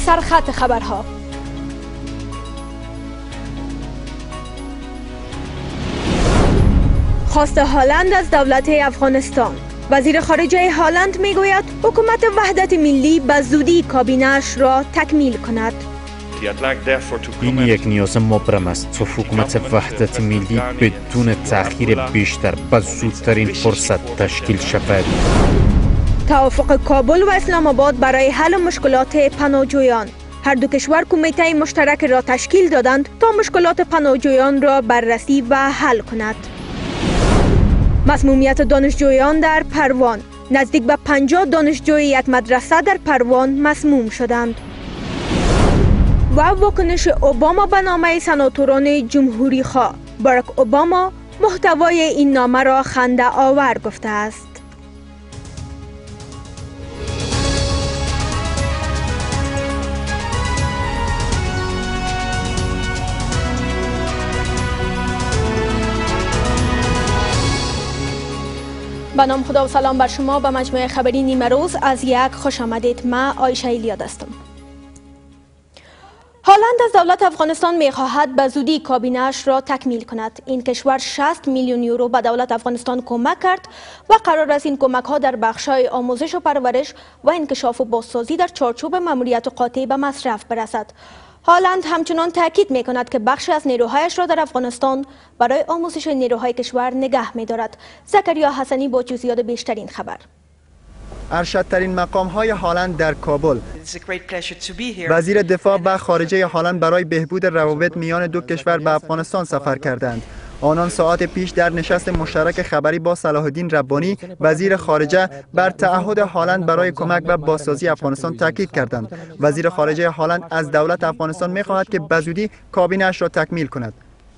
سرخط خبرها. خواست هالند از دولت افغانستان. وزیر خارجه هالند میگوید حکومت وحدت ملی به زودی کابینه‌اش را تکمیل کند. این یک نیاز مبرم است تا حکومت وحدت ملی بدون تأخیر بیشتر به زودترین فرصت تشکیل شود. توافق کابل و اسلام آباد برای حل مشکلات پناهجویان. هر دو کشور کمیته مشترک را تشکیل دادند تا مشکلات پناهجویان را بررسی و حل کند. مسمومیت دانشجویان در پروان. نزدیک به 50 دانشجوی یک مدرسه در پروان مسموم شدند. و واکنش اوباما به نامه سناتوران جمهوری خواه. باراک اوباما محتوای این نامه را خنده آور گفته است. به نام خدا و سلام بر شما. به مجموعه خبری نیمه روز از یک خوش آمدید. من عایشه ایلیاد هستم. هالند از دولت افغانستان می‌خواهد به زودی کابینه‌اش را تکمیل کند. این کشور 60 میلیون یورو به دولت افغانستان کمک کرد و قرار است این کمک‌ها در بخش‌های آموزش و پرورش و انکشاف و بازسازی در چارچوب مأموریت قاطع به مصرف برسد. هالند همچنان تاکید می‌کند که بخشی از نیروهایش را در افغانستان برای آموزش نیروهای کشور نگه می‌دارد. زکریا حسنی با جزئیات بیشتر این خبر. ارشدترین مقام‌های هالند در کابل. وزیر دفاع و خارجه هالند برای بهبود روابط میان دو کشور به افغانستان سفر کردند. آنان ساعات پیش در نشست مشترک خبری با صلاح الدین ربانی وزیر خارجه بر تعهد هالند برای کمک به بازسازی افغانستان تاکید کردند. وزیر خارجه هالند از دولت افغانستان می‌خواهد که بزودی کابینه‌اش را تکمیل کند.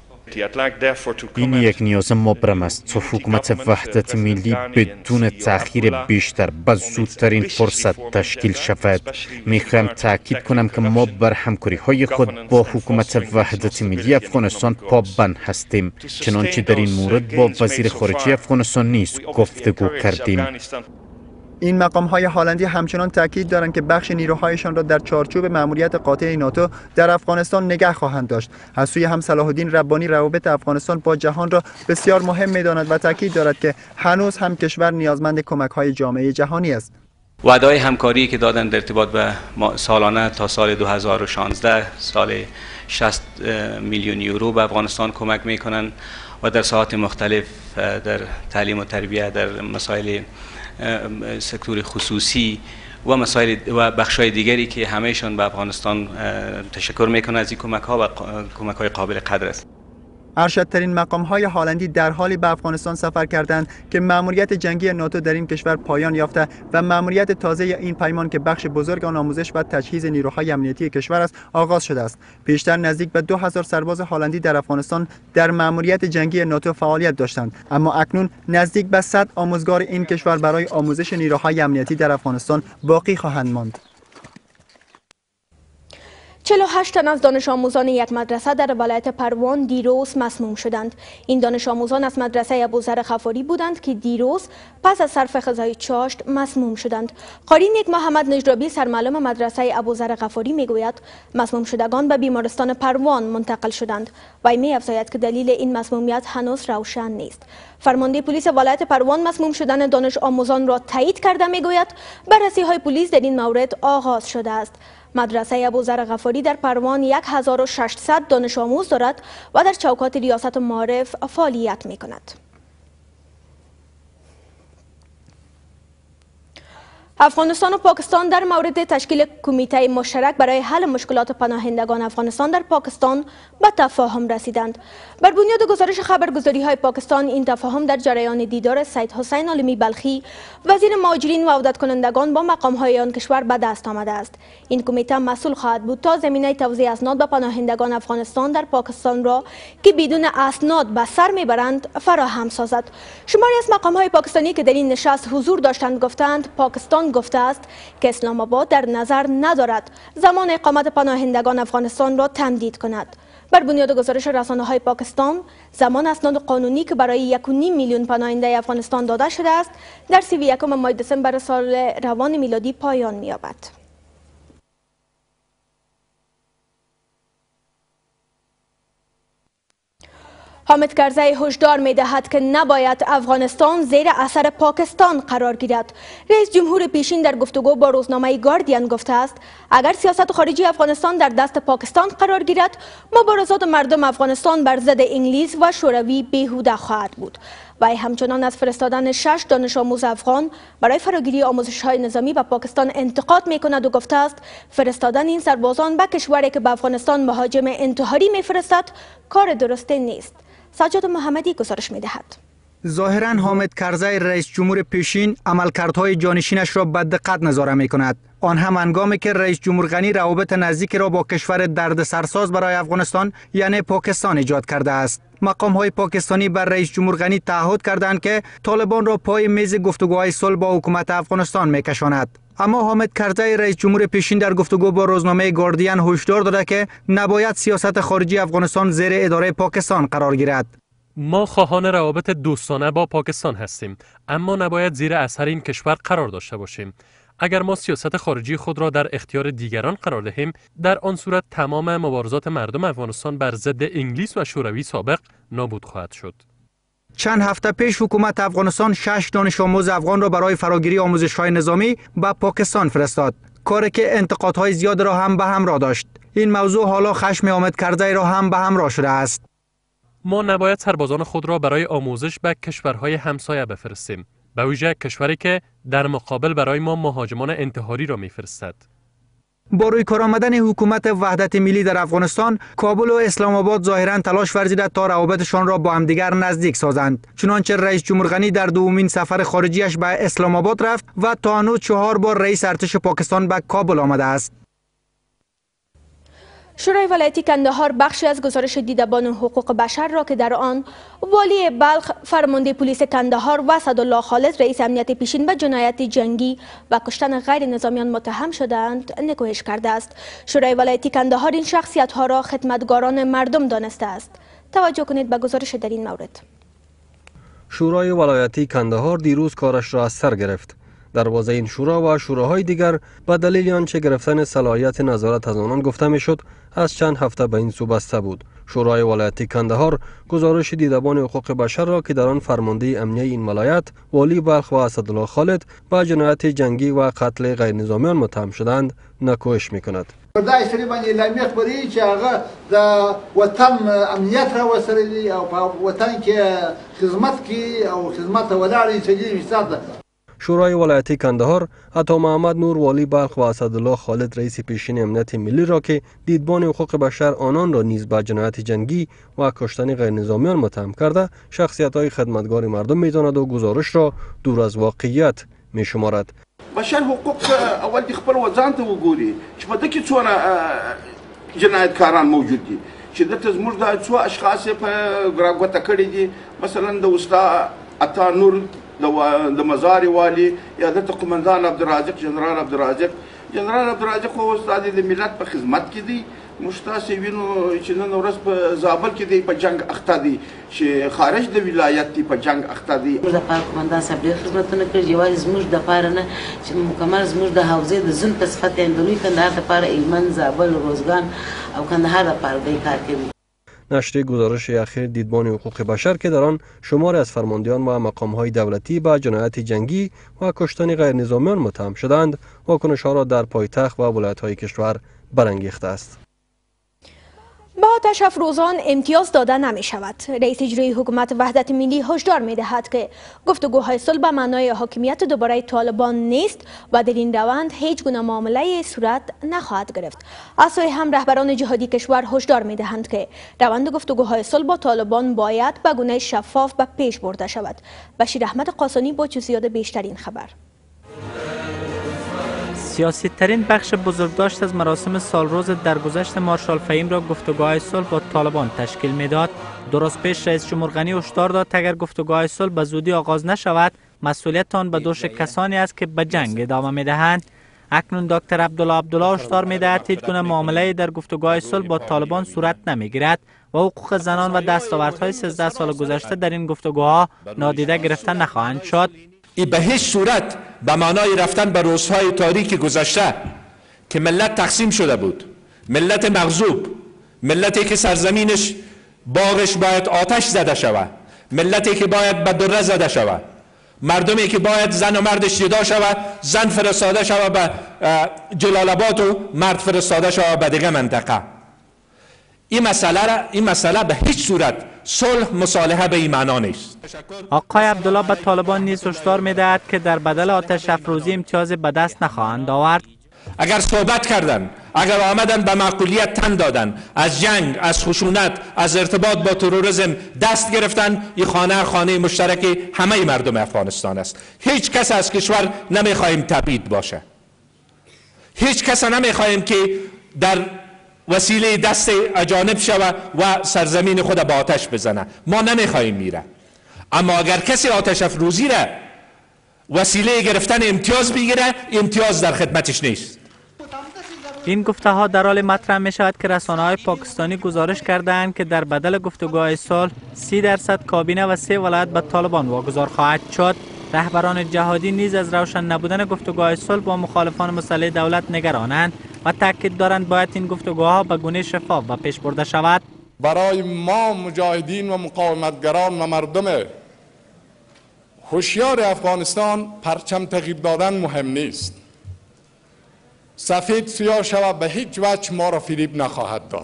این یک نیاز مبرم است تا حکومت وحدت ملی بدون تأخیر بیشتر به زودترین فرصت تشکیل شود. میخواهم تاکید کنم که ما بر همکاری های خود با حکومت وحدت ملی افغانستان پابند هستیم، چنانچه در این مورد با وزیر خارجه افغانستان نیز گفتگو کردیم. این مقام‌های هالندی همچنان تاکید دارند که بخش نیروهایشان را در چارچوب مأموریت قاطع ناتو در افغانستان نگه خواهند داشت. از سوی هم صلاح الدین ربانی روابط افغانستان با جهان را بسیار مهم می‌داند و تاکید دارد که هنوز هم کشور نیازمند کمک‌های جامعه جهانی است. وعده‌های همکاری که دادن در ارتباط به سالانه تا سال 2016 سال 60 میلیون یورو به افغانستان کمک می‌کنند و در ساحات مختلف در تعلیم و تربیت، در مسائل سکتور خصوصی و مسائل و بخش‌های دیگری که همه‌شان به افغانستان تشکر می‌کنند از این کمک‌ها و کمک‌های قابل قدر است. ارشدترین مقام‌های هالندی در حالی به افغانستان سفر کردند که مأموریت جنگی ناتو در این کشور پایان یافته و مأموریت تازه این پیمان که بخش بزرگ آن آموزش و تجهیز نیروهای امنیتی کشور است آغاز شده است. پیشتر نزدیک به 2000 سرباز هالندی در افغانستان در مأموریت جنگی ناتو فعالیت داشتند، اما اکنون نزدیک به 100 آموزگار این کشور برای آموزش نیروهای امنیتی در افغانستان باقی خواهند ماند. 48 تن از دانش آموزان یک مدرسه در ولایت پروان دیروز مسموم شدند. این دانش آموزان از مدرسه ابوذر غفاری بودند که دیروز پس از صرف غذای چاشت مسموم شدند. قاری نیک محمد نجرابی سرمعلم مدرسه ابوذر غفاری میگوید مسموم شدگان به بیمارستان پروان منتقل شدند. وی می‌افزاید که دلیل این مسمومیت هنوز روشن نیست. فرمانده پلیس ولایت پروان مسموم شدن دانش آموزان را تایید کرده میگوید بررسی‌های پلیس در این مورد آغاز شده است. مدرسه ابوذر غفاری در پروان 1600 دانش آموز دارد و در چوکات ریاست معارف فعالیت می کند. افغانستان و پاکستان در مورد تشکیل کمیته مشترک برای حل مشکلات پناهندگان افغانستان در پاکستان به تفاهم رسیدند. بر بنیاد گزارش خبرگزاری‌های پاکستان این تفاهم در جریان دیدار سید حسین عالمی بلخی وزیر مهاجرین و عودت کنندگان با مقام‌های آن کشور به دست آمده است. این کمیته مسئول خواهد بود تا زمینه توزیع اسناد به پناهندگان افغانستان در پاکستان را که بدون اسناد به سر میبرند فراهم سازد. شماری از مقام‌های پاکستانی که در این نشست حضور داشتند گفتند پاکستان گفته است که اسلام آباد در نظر ندارد زمان اقامت پناهندگان افغانستان را تمدید کند. بر بنیاد گزارش رسانه‌های پاکستان زمان اسناد قانونی که برای 1.5 میلیون پناهنده افغانستان داده شده است در 31 ماه دسامبر سال روان میلادی پایان می‌یابد. حامد کرزی هشدار می‌دهد که نباید افغانستان زیر اثر پاکستان قرار گیرد. رئیس جمهور پیشین در گفتگو با روزنامه گاردین گفته است اگر سیاست خارجی افغانستان در دست پاکستان قرار گیرد، مبارزات مردم افغانستان بر ضد انگلیس و شوروی بیهوده خواهد بود. وی همچنان از فرستادن 6 دانش آموز افغان برای فراگیری آموزش‌های نظامی به پاکستان انتقاد می‌کند و گفته است فرستادن این سربازان به کشوری که به افغانستان مهاجم انتحاری می‌فرستد کار درستی نیست. سجاد محمدی گزارش می‌دهد. ظاهراً حامد کرزی رئیس جمهور پیشین عملکردهای جانشینش را به دقت نظاره می‌کند. آن هم هنگامی که رئیس جمهور غنی روابط نزدیکی را با کشور دردسرساز برای افغانستان یعنی پاکستان ایجاد کرده است. مقام‌های پاکستانی بر رئیس جمهور غنی تعهد کردند که طالبان را پای میز گفتگوهای صلح با حکومت افغانستان می‌کشاند. اما حامد کرزی رئیس جمهور پیشین در گفتگو با روزنامه گاردین هشدار داده که نباید سیاست خارجی افغانستان زیر اداره پاکستان قرار گیرد. ما خواهان روابط دوستانه با پاکستان هستیم، اما نباید زیر اثر این کشور قرار داشته باشیم. اگر ما سیاست خارجی خود را در اختیار دیگران قرار دهیم، در آن صورت تمام مبارزات مردم افغانستان بر ضد انگلیس و شوروی سابق نابود خواهد شد. چند هفته پیش حکومت افغانستان 6 دانش آموز افغان را برای فراگیری آموزش‌های نظامی به پاکستان فرستاد، کاری که انتقادهای زیاد را هم به همراه داشت. این موضوع حالا خشم حامد کرزی را هم به همراه شده است. ما نباید سربازان خود را برای آموزش به کشورهای همسایه بفرستیم، به ویژه کشوری که در مقابل برای ما مهاجمان انتحاری را می‌فرستد. با روی کار آمدن حکومت وحدت ملی در افغانستان، کابل و اسلام آباد ظاهراً تلاش ورزیده تا روابطشان را با همدیگر نزدیک سازند. چنانچه رئیس جمهور غنی در دومین سفر خارجیش به اسلام آباد رفت و تا هنوز 4 بار رئیس ارتش پاکستان به کابل آمده است. شورای ولایتی کندهار بخشی از گزارش دیدبان حقوق بشر را که در آن والی بلخ، فرمانده پلیس کندهار و اسدالله خالد رئیس امنیت پیشین به جنایت جنگی و کشتن غیر نظامیان متهم شدند نگویش کرده است. شورای ولایتی کندهار این شخصیت ها را خدمتگاران مردم دانسته است. توجه کنید به گزارش در این مورد. شورای ولایتی کندهار دیروز کارش را از سر گرفت. دروازه این شورا و شوراهای دیگر به دلیل آنچه گرفتن صلاحیت نظارت از آنان گفته میشد از چند هفته به این سو بسته بود. شورای ولایتی کندهار گزارش دیدبان حقوق بشر را که در آن فرمانده امنیه این ولایت والی بلخ و اسدالله خالد به جنایت جنگی و قتل غیر نظامیان متهم شدند نکوهش میکند. دا سری باندې اعلامیه خبرې چې هغه د وطن امنیت را وسره او په وطن کې خدمت کې او خدمت ولاړې چې فیصد. شورای ولایتی کندهار عطا محمد نور والی بلخ و اسدالله خالد رئیس پیشین امنیت ملی را که دیدبان حقوق بشر آنان را نیز به جنایت جنگی و کشتن غیر نظامیان متهم کرده شخصیت‌های خدمتگار مردم می‌داند و گزارش را دور از واقعیت می‌شمارد. بشر حقوق اول د خپل وطن ته وګوري چې په دغه څونه جنایتکاران موجود دي چې دلته زموږ د څو اشخاص په ګراګوته کړي دي، مثلا د وستا عطا نور د مزار والی یا د قومندان عبدالرازق جنرال عبدالرازق خو استاد د ملت په خدمت کې دی. مشتاس وینو چې نن ورځ په زابل کې دی په جنگ اخته دي چې خارج د ولایت دی په جنگ اخته دي. د قومندان صاحب ډېر خدمتونه کړي، یوازې زموږ د پاره نه چې مکمل زموږ د حوزې د زون په صفت اندوی کندهار د پاره ایمن، زابل، روزګان او کندهار د پاره دی کار کوي. نشر گزارش اخیر دیدبان حقوق بشر که در آن شماری از فرماندهان و مقام‌های دولتی به جنایت جنگی و کشتن غیر نظامیان متهم شدند، واکنش‌ها را در پایتخت و ولایت‌های کشور برانگیخته است. با آتش افروزان امتیاز داده نمی شود. رئیس اجرایی حکومت وحدت ملی هشدار می دهد که گفتگوهای صلح به معنای حاکمیت دوباره طالبان نیست و در این روند هیچ گونه معامله صورت نخواهد گرفت. از سوی هم رهبران جهادی کشور هشدار می دهند که روند گفتگوهای صلح با طالبان باید به گونه شفاف به پیش برده شود. بشیر احمد قاسانی با جزئیات بیشتر این خبر. سیاسی ترین بخش بزرگداشت از مراسم سالروز درگذشت مارشال فهیم را گفتگوهای صلح با طالبان تشکیل میداد. درست پیش رئیس جمهور غنی هشدار داد اگر گفتگوهای صلح به زودی آغاز نشود مسئولیت آن به دوش کسانی است که به جنگ ادامه میدهند. اکنون دکتر عبدالله هشدار میدهد هیچ گونه معامله در گفتگوهای صلح با طالبان صورت نمیگیرد و حقوق زنان و دستاوردهای 13 سال گذشته در این گفتگوها نادیده گرفته نخواهند شد. به هیچ صورت به معنای رفتن به روزهای تاریک گذشته که ملت تقسیم شده بود، ملت مغصوب، ملتی که سرزمینش باغش باید آتش زده شود، ملتی که باید به دره زده شود، مردمی که باید زن و مردش جدا شود، زن فرستاده شود به جلال آباد و مرد فرستاده شود به دیگه منطقه. این مسئله به هیچ صورت صلح مصالحه به این معنا نیست. آقای عبدالله به طالبان نیز هشدار می‌دهد که در بدل آتش افروزی امتیاز به دست نخواهند آورد. اگر صحبت کردن، اگر آمدن به معقولیت تن دادن، از جنگ، از خشونت، از ارتباط با تروریسم دست گرفتن، این خانه مشترک همه مردم افغانستان است. هیچ کس از کشور نمیخواهیم تبعید باشه. هیچ کس نمیخواهیم که در وسیله دست اجانب شود و سرزمین خود به آتش بزنه. ما نمیخواهیم میره. اما اگر کسی آتش افروزی را وسیله گرفتن امتیاز بگیره، امتیاز در خدمتش نیست. این گفته ها در حال مطرح می شود که رسانه های پاکستانی گزارش کردند که در بدل گفتگوهای صلح 30% کابینه و 3 ولایت به طالبان واگذار خواهد شد. رهبران جهادی نیز از روشن نبودن گفتگوهای صلح با مخالفان مسلح دولت نگرانند و تاکید دارند باید این گفتگوها به گونه شفاف و پیش برده شود. برای ما مجاهدین و مقاومتگران و مردم هوشیار افغانستان پرچم تغییر دادن مهم نیست. سفید سیاه شود به هیچ وجه ما را فریب نخواهد داد.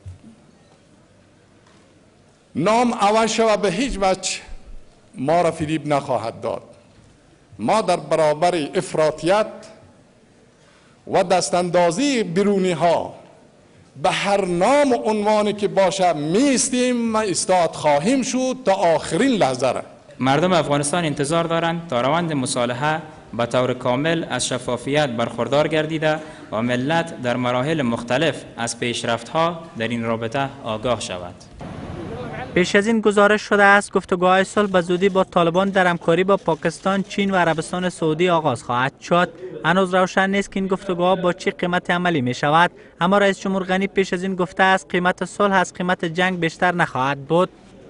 نام عوض شود به هیچ وجه ما را فریب نخواهد داد. ما در برابر افراطیت و دستاندازی بیرونی ها به هر نام و عنوانی که باشه میستیم و استاد خواهیم شد تا آخرین لحظه را. مردم افغانستان انتظار دارند تا روند مصالحه به طور کامل از شفافیت برخوردار گردیده و ملت در مراحل مختلف از پیشرفت‌ها در این رابطه آگاه شود. پیش از این گزارش شده است گفتگوهای صلح به زودی با طالبان در همکاری با پاکستان، چین و عربستان سعودی آغاز خواهد شد. هنوز روشن نیست که این گفتگوها با چه قیمت عملی می شود، اما رئیس جمهور غنی پیش از این گفته است قیمت صلح از قیمت جنگ بیشتر نخواهد بود.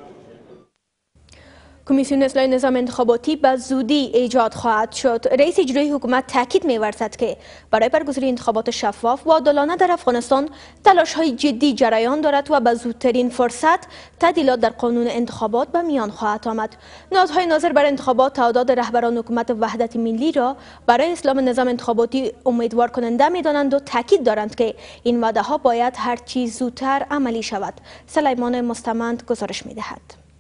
کمیسیون اصلاح نظام انتخاباتی به زودی ایجاد خواهد شد. رئیس اجرایی حکومت تاکید می‌ورزد که برای برگزاری انتخابات شفاف و عادلانه در افغانستان تلاش‌های جدی جریان دارد و به زودترین فرصت تعدیلات در قانون انتخابات به میان خواهد آمد. نهادهای ناظر بر انتخابات تعداد رهبران حکومت وحدت ملی را برای اصلاح نظام انتخاباتی امیدوار کننده می‌دانند و تاکید دارند که این وعده‌ها باید هر چه زودتر عملی شود. سلیمان مستمند گزارش می‌دهد.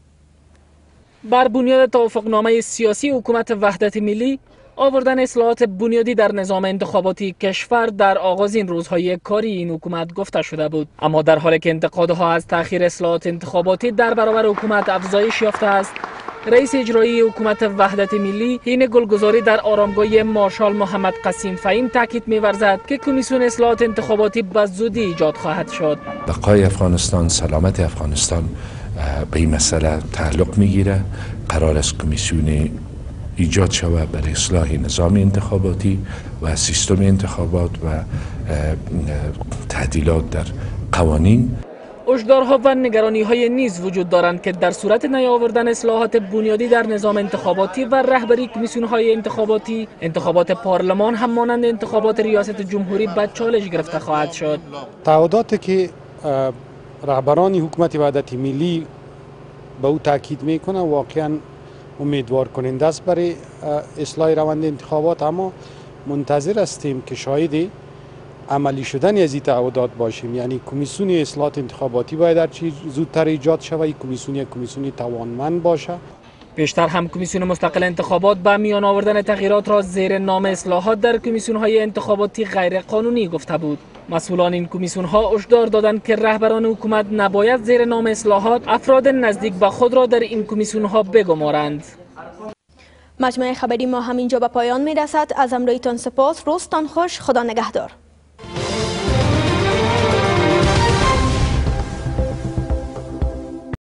بر بنیاد توافقنامه سیاسی حکومت وحدت ملی، آوردن اصلاحات بنیادی در نظام انتخاباتی کشور در آغازین روزهای کاری این حکومت گفته شده بود. اما در حالی که انتقادها از تأخیر اصلاحات انتخاباتی در برابر حکومت افزایش یافته است، رئیس اجرایی حکومت وحدت ملی حین گلگزاری در آرامگاه مارشال محمد قسیم فهیم تاکید می‌ورزد که کمیسیون اصلاحات انتخاباتی به زودی ایجاد خواهد شد. بقای افغانستان، سلامت افغانستان به این مسئله تعلق میگیره. قرار است کمیسیون ایجاد شود برای اصلاح نظام انتخاباتی و سیستم انتخابات و تعدیلات در قوانین. هشدارها و نگرانی‌های نیز وجود دارند که در صورت نیاوردن اصلاحات بنیادی در نظام انتخاباتی و رهبری کمیسیون‌های انتخاباتی، انتخابات پارلمان هم مانند انتخابات ریاست جمهوری به چالش گرفته خواهد شد. تعهداتی که رهبران حکومت وحدت ملی به او تاکید میکنه واقعا امیدوار کننده است برای اصلاح روند انتخابات، اما منتظر هستیم که شاهد عملی شدن از این تعهدات باشیم. یعنی کمیسیون اصلاحات انتخاباتی باید هر چیز زودتر ایجاد شود. کمیسیون توانمند باشه. پیشتر هم کمیسیون مستقل انتخابات به میان آوردن تغییرات را زیر نام اصلاحات در کمیسیون‌های انتخاباتی غیر قانونی گفته بود. مسئولان این کمیسیون‌ها هشدار دادند که رهبران حکومت نباید زیر نام اصلاحات افراد نزدیک به خود را در این کمیسیون‌ها بگمارند. مجموعه خبری ما همینجا به پایان می‌رسد. از همراهیتان سپاس. روزتان خوش. خدا نگهدار.